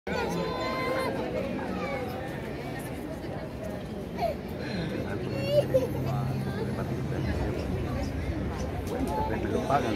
Me lo pagan.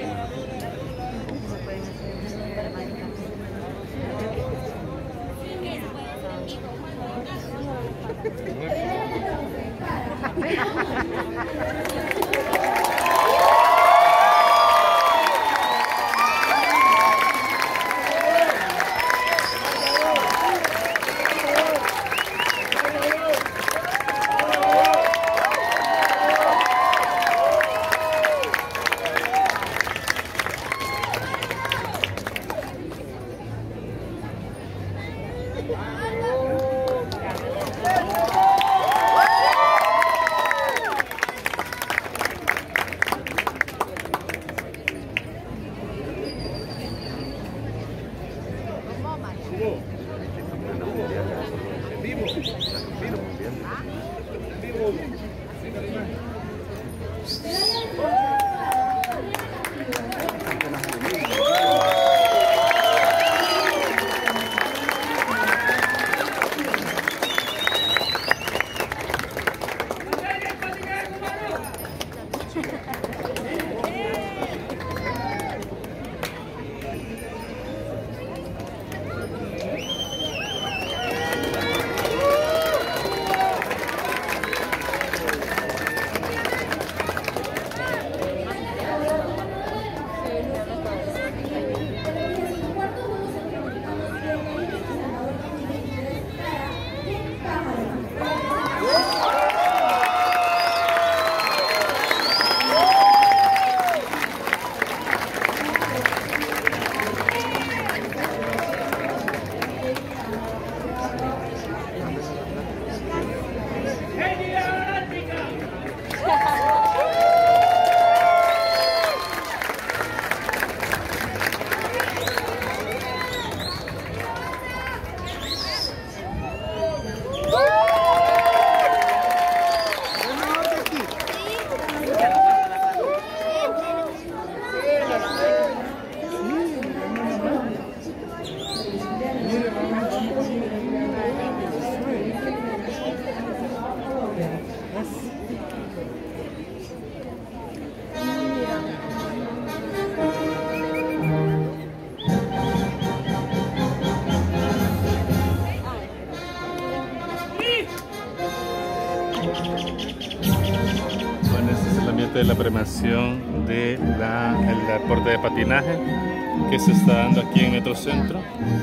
Bueno, este es el ambiente de la premiación del deporte de patinaje que se está dando aquí en Metrocentro,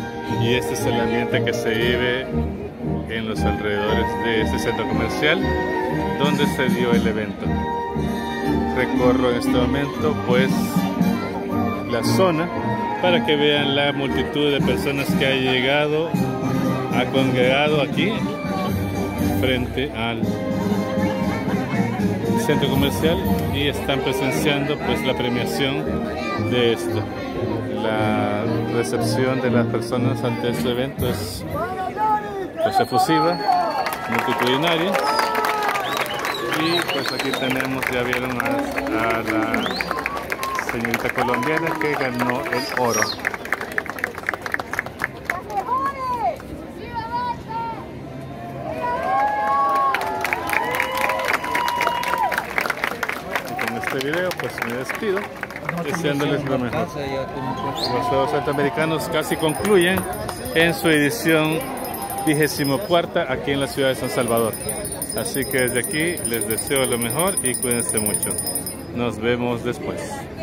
y este es el ambiente que se vive en los alrededores de este centro comercial donde se dio el evento. Recorro en este momento pues la zona para que vean la multitud de personas que ha congregado aquí frente al centro comercial y están presenciando pues la premiación de esto. La recepción de las personas ante este evento es pues efusiva, multitudinaria, y pues aquí tenemos, ya vieron a la señorita colombiana que ganó el oro. Este video pues me despido deseándoles lo mejor. Los Juegos Centroamericanos casi concluyen en su edición 24ª aquí en la ciudad de San Salvador, así que desde aquí les deseo lo mejor y cuídense mucho. Nos vemos después.